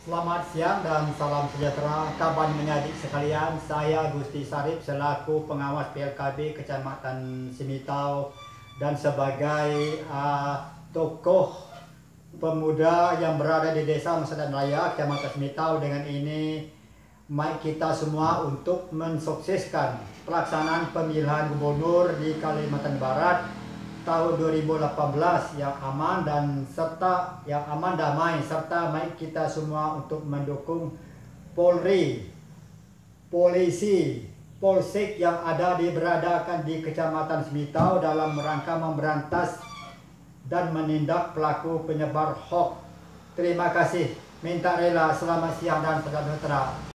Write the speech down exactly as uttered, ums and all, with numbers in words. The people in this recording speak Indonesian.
Selamat siang dan salam sejahtera kawan menyadik sekalian. Saya Gusti Sarip selaku pengawas P L K B Kecamatan Semitau dan sebagai uh, tokoh pemuda yang berada di Desa Mesadan Raya Kecamatan Semitau. Dengan ini mari kita semua untuk mensukseskan pelaksanaan pemilihan gubernur di Kalimantan Barat tahun dua ribu delapan belas yang aman dan serta yang aman damai, serta mari kita semua untuk mendukung Polri, polisi, polsek yang ada diberadakan di Kecamatan Semitau dalam rangka memberantas dan menindak pelaku penyebar hoax. Terima kasih. Minta rela. Selamat siang dan sejahtera.